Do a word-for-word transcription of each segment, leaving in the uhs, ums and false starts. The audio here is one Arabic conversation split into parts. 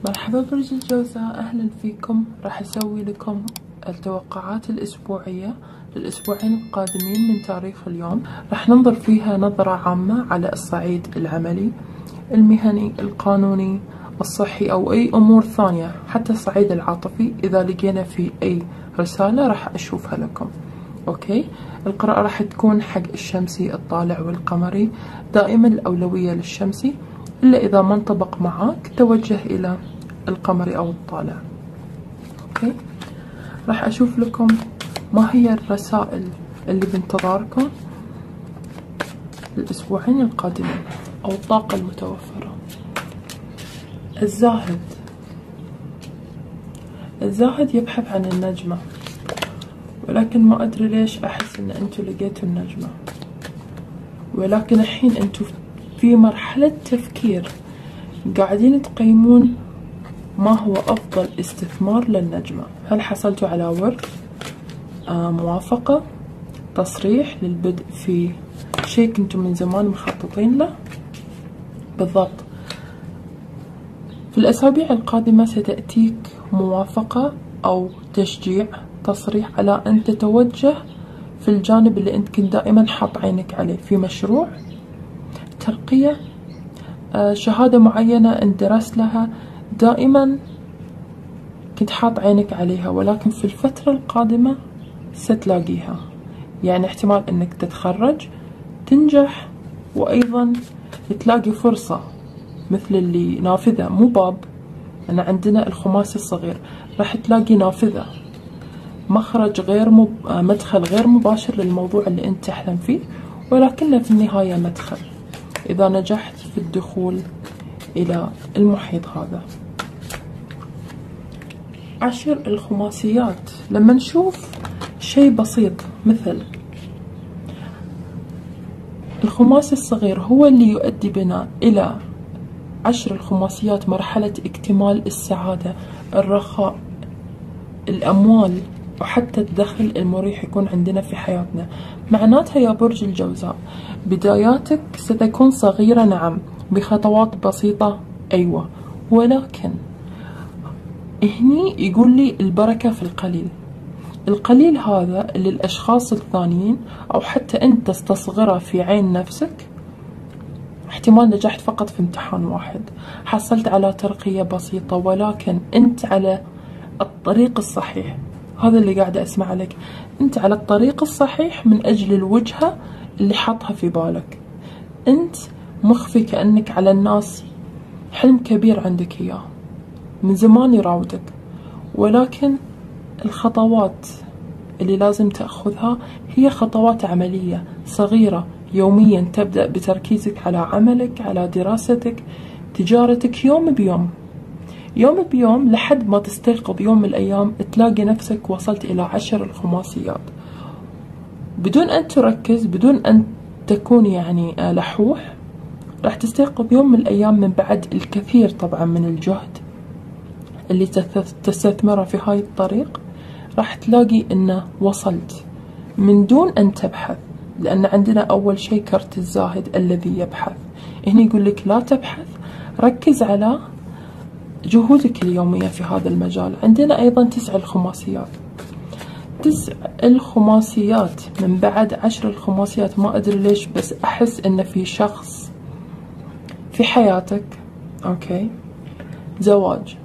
مرحبا برج الجوزاء، أهلا فيكم. راح أسوي لكم التوقعات الأسبوعية للأسبوعين القادمين من تاريخ اليوم. راح ننظر فيها نظرة عامة على الصعيد العملي، المهني، القانوني، الصحي أو أي أمور ثانية، حتى الصعيد العاطفي. إذا لقينا في أي رسالة راح أشوفها لكم. أوكي، القراءة راح تكون حق الشمسي، الطالع والقمري. دائما الأولوية للشمسي، إلا إذا ما انطبق معاك توجه إلى القمري أو الطالع. أوكي، راح أشوف لكم ما هي الرسائل اللي بانتظاركم الأسبوعين القادمين أو الطاقة المتوفرة. الزاهد الزاهد يبحث عن النجمة، ولكن ما أدري ليش أحس إن أنتوا لقيتوا النجمة، ولكن الحين أنتوا في مرحلة تفكير قاعدين تقيمون ما هو أفضل استثمار للنجمة. هل حصلتوا على ورد، آه موافقة، تصريح للبدء في شيء كنتم من زمان مخططين له؟ بالضبط، في الأسابيع القادمة ستأتيك موافقة أو تشجيع، تصريح على أن تتوجه في الجانب اللي أنت كنت دائما حاط عينك عليه، في مشروع، ترقية، آه شهادة معينة أنت درست لها دائما كنت حاط عينك عليها، ولكن في الفترة القادمة ستلاقيها. يعني احتمال أنك تتخرج، تنجح، وأيضا تلاقي فرصة مثل اللي نافذة، مو باب. أنا عندنا الخماسي الصغير، راح تلاقي نافذة، مخرج غير مب... مدخل غير مباشر للموضوع اللي أنت تحلم فيه، ولكنه في النهاية مدخل إذا نجحت في الدخول إلى المحيط هذا. عشر الخماسيات، لما نشوف شيء بسيط مثل الخماسي الصغير هو اللي يؤدي بنا إلى عشر الخماسيات، مرحلة اكتمال السعادة، الرخاء، الأموال، وحتى الدخل المريح يكون عندنا في حياتنا. معناتها يا برج الجوزاء بداياتك ستكون صغيرة، نعم، بخطوات بسيطة، أيوة، ولكن هني يقول لي البركة في القليل. القليل هذا اللي الأشخاص الثانيين أو حتى أنت تستصغره في عين نفسك. احتمال نجحت فقط في امتحان واحد، حصلت على ترقية بسيطة، ولكن أنت على الطريق الصحيح. هذا اللي قاعدة أسمع لك، أنت على الطريق الصحيح من أجل الوجهة اللي حاطها في بالك. أنت مخفي كأنك على الناس حلم كبير عندك إياه من زمان يراودك، ولكن الخطوات اللي لازم تأخذها هي خطوات عملية صغيرة يوميا، تبدأ بتركيزك على عملك، على دراستك، تجارتك، يوم بيوم يوم بيوم، لحد ما تستيقظ يوم من الأيام تلاقي نفسك وصلت إلى عشر الخماسيات بدون أن تركز، بدون أن تكون يعني لحوح. راح تستيقظ يوم من الأيام من بعد الكثير طبعا من الجهد اللي تستثمره في هاي الطريق، راح تلاقي إنه وصلت من دون أن تبحث. لأن عندنا أول شيء كرت الزاهد الذي يبحث. هنا يقول لك لا تبحث، ركز على جهودك اليومية في هذا المجال. عندنا أيضا تسع الخماسيات. تسع الخماسيات من بعد عشر الخماسيات، ما أدري ليش بس أحس إن في شخص في حياتك، أوكي، زواج،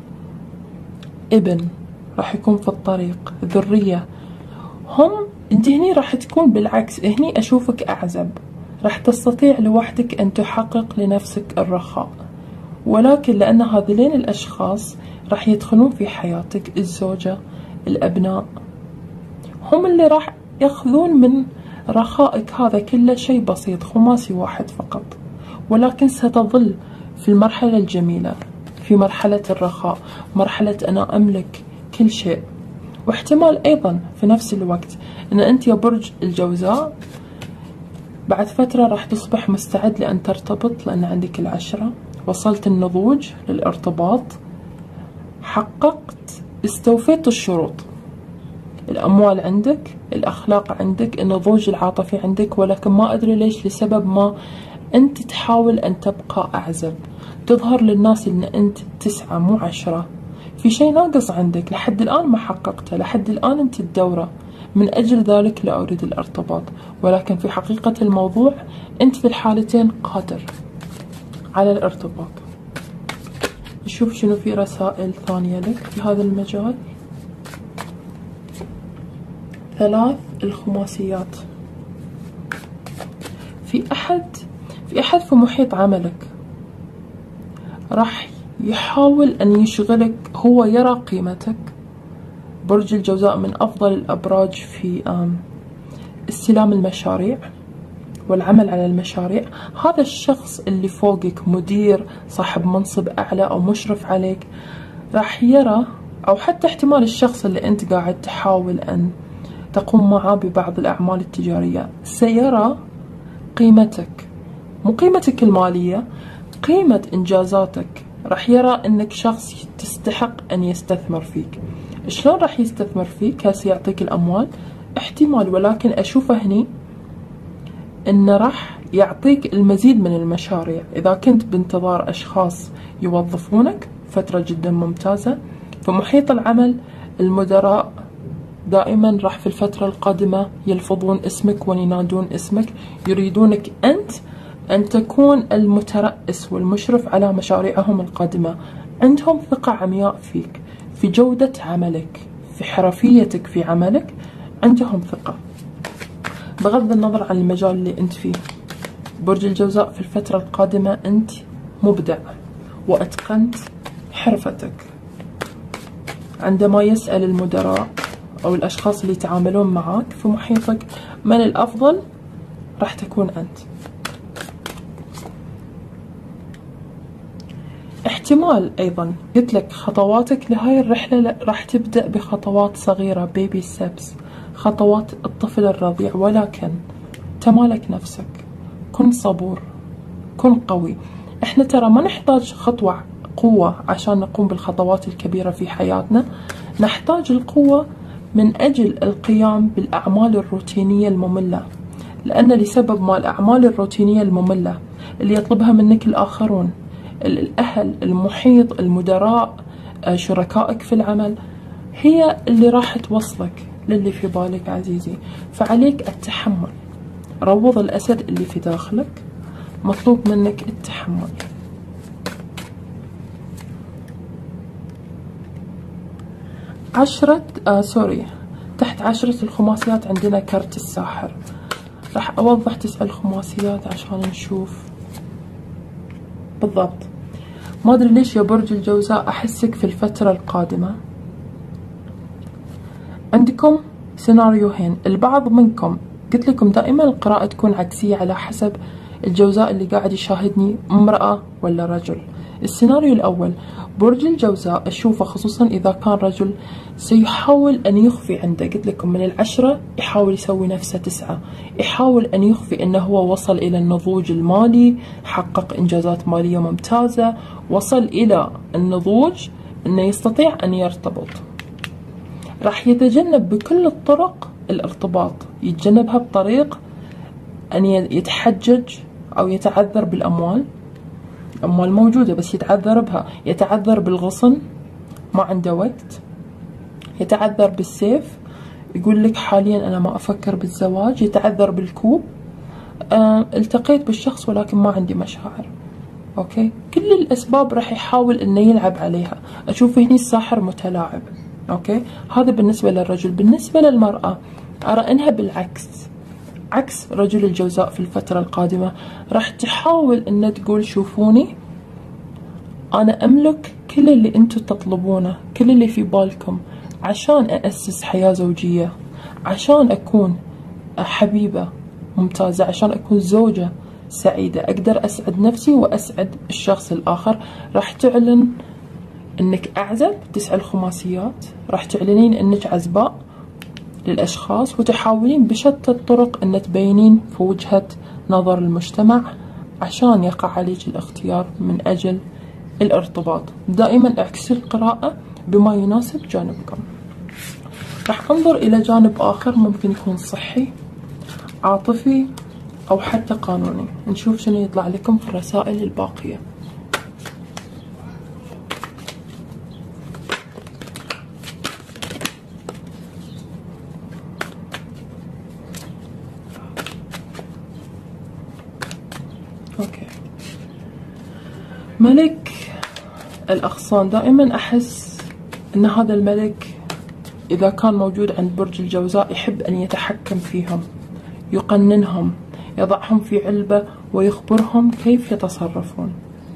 ابن راح يكون في الطريق، ذرية، هم انت هني راح تكون بالعكس. هني أشوفك أعزب، راح تستطيع لوحدك أن تحقق لنفسك الرخاء، ولكن لأن هذين الأشخاص راح يدخلون في حياتك، الزوجة، الأبناء، هم اللي راح يأخذون من رخائك. هذا كله شيء بسيط، خماسي واحد فقط، ولكن ستظل في المرحلة الجميلة، في مرحلة الرخاء، مرحلة أنا أملك كل شيء. واحتمال أيضا في نفس الوقت أن أنت يا برج الجوزاء بعد فترة راح تصبح مستعد لأن ترتبط، لأن عندك العشرة، وصلت النضوج للارتباط، حققت، استوفيت الشروط، الأموال عندك، الأخلاق عندك، النضوج العاطفي عندك، ولكن ما أدري ليش لسبب ما أنت تحاول أن تبقى أعزب، تظهر للناس أن أنت تسعة مو عشرة. في شيء ناقص عندك لحد الآن ما حققته، لحد الآن أنت الدورة، من أجل ذلك لا أريد الارتباط. ولكن في حقيقة الموضوع أنت في الحالتين قادر على الارتباط. نشوف شنو في رسائل ثانية لك في هذا المجال. ثلاث الخماسيات. في أحد في أحد في محيط عملك راح يحاول أن يشغلك، هو يرى قيمتك. برج الجوزاء من أفضل الأبراج في استلام المشاريع والعمل على المشاريع. هذا الشخص اللي فوقك، مدير، صاحب منصب أعلى أو مشرف عليك، راح يرى، أو حتى احتمال الشخص اللي أنت قاعد تحاول أن تقوم معه ببعض الأعمال التجارية سيرى قيمتك، مو قيمتك المالية، قيمة إنجازاتك. راح يرى أنك شخص تستحق أن يستثمر فيك. شلون راح يستثمر فيك؟ هسه يعطيك الأموال احتمال، ولكن أشوفه هني أنه راح يعطيك المزيد من المشاريع. إذا كنت بانتظار أشخاص يوظفونك، فترة جدا ممتازة. في محيط العمل المدراء دائما راح في الفترة القادمة يلفظون اسمك وينادون اسمك، يريدونك أنت أن تكون المترأس والمشرف على مشاريعهم القادمة. عندهم ثقة عمياء فيك، في جودة عملك، في حرفيتك في عملك، عندهم ثقة بغض النظر عن المجال اللي أنت فيه. برج الجوزاء في الفترة القادمة أنت مبدع وأتقنت حرفتك. عندما يسأل المدراء أو الأشخاص اللي يتعاملون معك في محيطك من الأفضل، راح تكون أنت. احتمال أيضا قلت لك خطواتك لهاي الرحلة راح تبدأ بخطوات صغيرة، بيبي ستبس، خطوات الطفل الرضيع، ولكن تمالك نفسك، كن صبور، كن قوي. احنا ترى ما نحتاج خطوة قوة عشان نقوم بالخطوات الكبيرة في حياتنا، نحتاج القوة من أجل القيام بالأعمال الروتينية المملة. لأن لسبب ما الأعمال الروتينية المملة اللي يطلبها منك الآخرون، الأهل، المحيط، المدراء، شركائك في العمل، هي اللي راح توصلك للي في بالك عزيزي. فعليك التحمل. روض الأسد اللي في داخلك، مطلوب منك التحمل. عشرة آه سوري تحت عشرة الخماسيات عندنا كرت الساحر. راح أوضح تسع الخماسيات عشان نشوف بالضبط. ما أدري ليش يا برج الجوزاء أحسك في الفترة القادمة عندكم سيناريوهين. البعض منكم قلت لكم دائما القراءة تكون عكسية على حسب الجوزاء اللي قاعد يشاهدني امرأة ولا رجل. السيناريو الأول، برج الجوزاء أشوفه خصوصا إذا كان رجل سيحاول أن يخفي عنده، قلت لكم من العشرة يحاول يسوي نفسه تسعة، يحاول أن يخفي أنه هو وصل إلى النضوج المالي، حقق إنجازات مالية ممتازة، وصل إلى النضوج أنه يستطيع أن يرتبط. راح يتجنب بكل الطرق الارتباط، يتجنبها بطريق أن يتحجج أو يتعذر بالأموال. الأموال موجودة بس يتعذر بها، يتعذر بالغصن، ما عنده وقت، يتعذر بالسيف، يقول لك حاليا أنا ما أفكر بالزواج، يتعذر بالكوب، أه التقيت بالشخص ولكن ما عندي مشاعر. أوكي، كل الأسباب راح يحاول إنه يلعب عليها. أشوف هني الساحر متلاعب. أوكي، هذا بالنسبة للرجل. بالنسبة للمرأة أرى إنها بالعكس، عكس رجل الجوزاء في الفترة القادمة. راح تحاول إن تقول شوفوني أنا أملك كل اللي أنتم تطلبونه، كل اللي في بالكم، عشان أأسس حياة زوجية، عشان أكون حبيبة ممتازة، عشان أكون زوجة سعيدة، أقدر أسعد نفسي وأسعد الشخص الآخر. راح تعلن إنك أعزب، تسع الخماسيات، راح تعلنين إنك عزباء للأشخاص، وتحاولين بشتى الطرق أن تبينين في وجهة نظر المجتمع عشان يقع عليك الاختيار من أجل الارتباط. دائما اعكسي القراءة بما يناسب جانبكم. راح انظر إلى جانب آخر ممكن يكون صحي، عاطفي، أو حتى قانوني. نشوف شنو يطلع لكم في الرسائل الباقية. أوكي. ملك الأغصان، دائما أحس أن هذا الملك إذا كان موجود عند برج الجوزاء يحب أن يتحكم فيهم، يقننهم، يضعهم في علبة ويخبرهم كيف يتصرفون.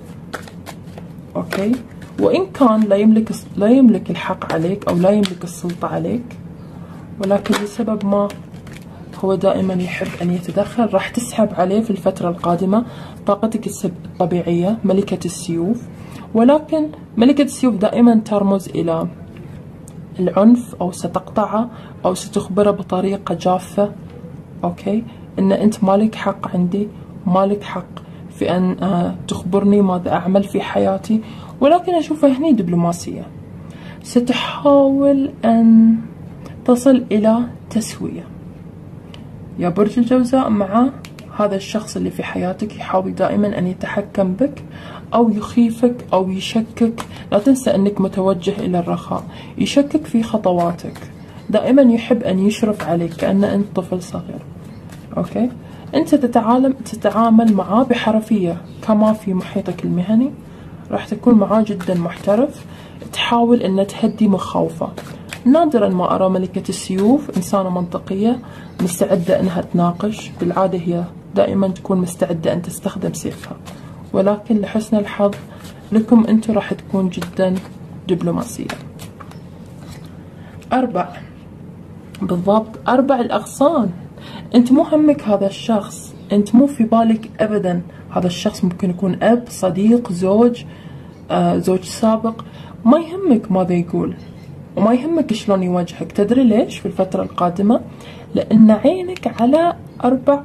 أوكي. وإن كان لا يملك لا يملك الحق عليك أو لا يملك السلطة عليك، ولكن لسبب ما هو دائما يحب أن يتدخل. راح تسحب عليه في الفترة القادمة طاقتك الطبيعية ملكة السيوف، ولكن ملكة السيوف دائما ترمز إلى العنف، أو ستقطعه أو ستخبره بطريقة جافة. أوكي. إن أنت مالك حق عندي، مالك حق في أن تخبرني ماذا أعمل في حياتي، ولكن أشوفها هني دبلوماسية. ستحاول أن تصل إلى تسوية يا برج الجوزاء مع هذا الشخص اللي في حياتك. يحاول دائما أن يتحكم بك أو يخيفك أو يشكك. لا تنسى أنك متوجه إلى الرخاء. يشكك في خطواتك، دائما يحب أن يشرف عليك كأن أنت طفل صغير. أوكي. أنت تتعامل تتعامل معاه بحرفية كما في محيطك المهني. راح تكون معاه جدا محترف، تحاول أن تهدي مخاوفه. نادرا ما أرى ملكة السيوف إنسانة منطقية مستعدة أنها تناقش. بالعادة هي دائما تكون مستعدة أن تستخدم سيفها، ولكن لحسن الحظ لكم أنتم راح تكون جدا دبلوماسية. أربع، بالضبط أربع الأغصان. أنت مو همك هذا الشخص، أنت مو في بالك أبدا هذا الشخص ممكن يكون أب، صديق، زوج، آه زوج سابق. ما يهمك ماذا يقول وما يهمك شلون يواجهك. تدري ليش؟ في الفترة القادمة لأن عينك على أربع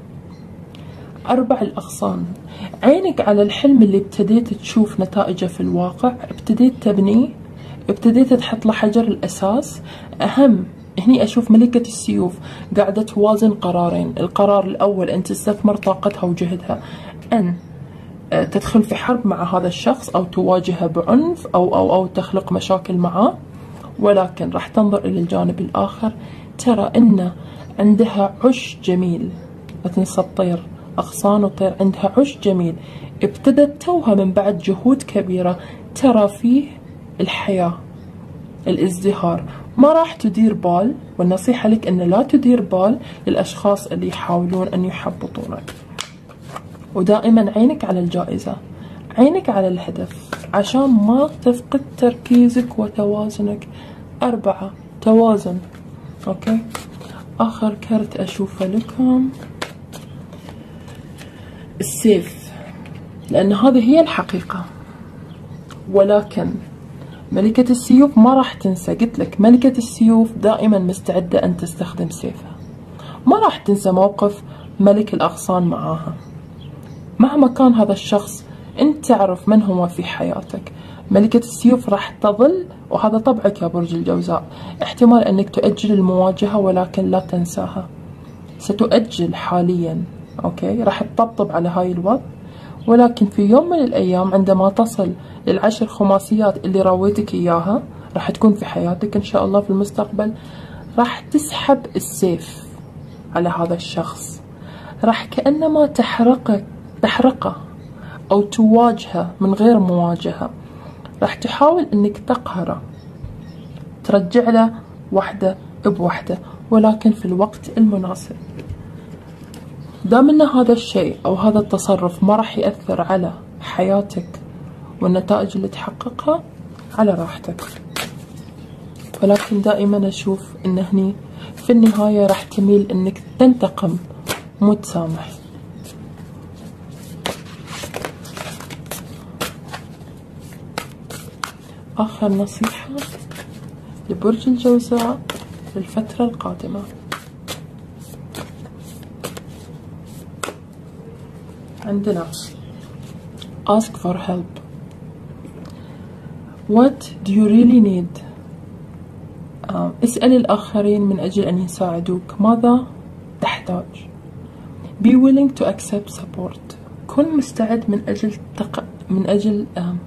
أربع الأغصان. عينك على الحلم اللي ابتديت تشوف نتائجه في الواقع، ابتديت تبنيه، ابتديت تحط له حجر الأساس. أهم هني أشوف ملكة السيوف قاعدة توازن قرارين. القرار الأول أن تستثمر طاقتها وجهدها أن تدخل في حرب مع هذا الشخص أو تواجهه بعنف أو أو أو تخلق مشاكل معه، ولكن راح تنظر إلى الجانب الآخر. ترى أن عندها عش جميل. لا تنسى الطير، أغصان وطير، عندها عش جميل ابتدت توها من بعد جهود كبيرة ترى فيه الحياة، الازدهار. ما راح تدير بال، والنصيحة لك أن لا تدير بال للأشخاص اللي يحاولون أن يحبطونك. ودائما عينك على الجائزة، عينك على الهدف عشان ما تفقد تركيزك وتوازنك. أربعة، توازن. أوكي. آخر كرت أشوفه لكم السيف، لأن هذه هي الحقيقة. ولكن ملكة السيوف ما راح تنسى. قلت لك ملكة السيوف دائما مستعدة أن تستخدم سيفها. ما راح تنسى موقف ملك الأغصان معاها. مهما كان هذا الشخص أنت تعرف من هو في حياتك، ملكة السيوف راح تظل. وهذا طبعك يا برج الجوزاء. احتمال أنك تؤجل المواجهة ولكن لا تنساها. ستؤجل حاليا. أوكي. راح تطبطب على هاي الوضع، ولكن في يوم من الأيام عندما تصل للعشر خماسيات اللي راويتك إياها، راح تكون في حياتك إن شاء الله في المستقبل. راح تسحب السيف على هذا الشخص، راح كأنما تحرقه تحرقه أو تواجهه من غير مواجهة. راح تحاول أنك تقهره، ترجع له واحدة بوحدة، ولكن في الوقت المناسب. دام أن هذا الشيء أو هذا التصرف ما راح يأثر على حياتك والنتائج اللي تحققها، على راحتك. ولكن دائما أشوف أن هني في النهاية راح تميل أنك تنتقم مو تسامح. آخر نصيحة لبرج الجوزاء للفترة القادمة. عندنا ask for help. What do you really need? اسأل الآخرين من أجل أن يساعدوك. ماذا تحتاج؟ be willing to accept support. كن مستعد من أجل تق... من أجل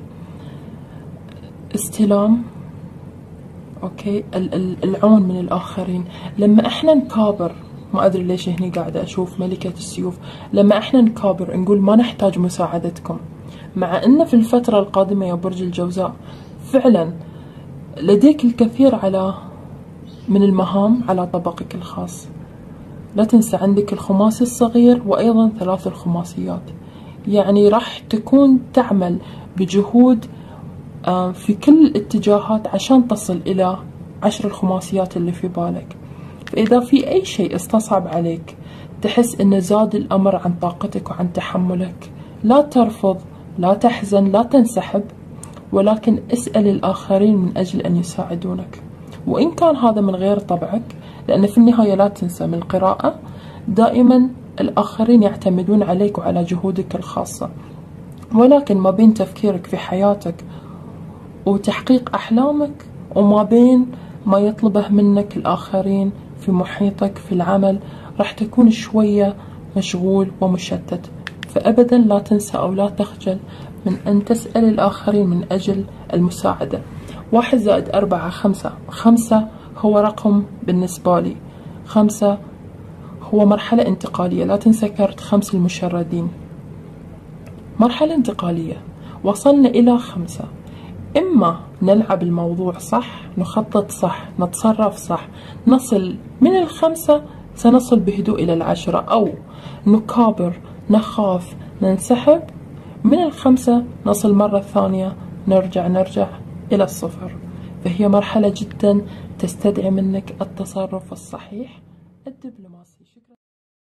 استلام أوكي العون من الآخرين. لما إحنا نكابر، ما أدري ليش هني قاعدة أشوف ملكة السيوف، لما إحنا نكابر نقول ما نحتاج مساعدتكم، مع أن في الفترة القادمة يا برج الجوزاء فعلا لديك الكثير على من المهام على طبقك الخاص. لا تنسى عندك الخماسي الصغير وأيضا ثلاث الخماسيات، يعني راح تكون تعمل بجهود في كل الاتجاهات عشان تصل إلى عشر الخماسيات اللي في بالك. فإذا في أي شيء استصعب عليك، تحس إن زاد الأمر عن طاقتك وعن تحملك، لا ترفض، لا تحزن، لا تنسحب، ولكن اسأل الآخرين من أجل أن يساعدونك، وإن كان هذا من غير طبعك، لأن في النهاية لا تنسى من القراءة دائما الآخرين يعتمدون عليك وعلى جهودك الخاصة، ولكن ما بين تفكيرك في حياتك وتحقيق أحلامك وما بين ما يطلبه منك الآخرين في محيطك في العمل، راح تكون شوية مشغول ومشتت. فأبدا لا تنسى أو لا تخجل من أن تسأل الآخرين من أجل المساعدة. واحد زائد أربعة خمسة، خمسة هو رقم بالنسبة لي، خمسة هو مرحلة انتقالية. لا تنسى كارت خمس المشردين، مرحلة انتقالية. وصلنا إلى خمسة، إما نلعب الموضوع صح، نخطط صح، نتصرف صح، نصل من الخمسة سنصل بهدوء إلى العشرة، أو نكابر، نخاف، ننسحب من الخمسة نصل مرة ثانية نرجع نرجع إلى الصفر. فهي مرحلة جدا تستدعي منك التصرف الصحيح الدبلوماسي.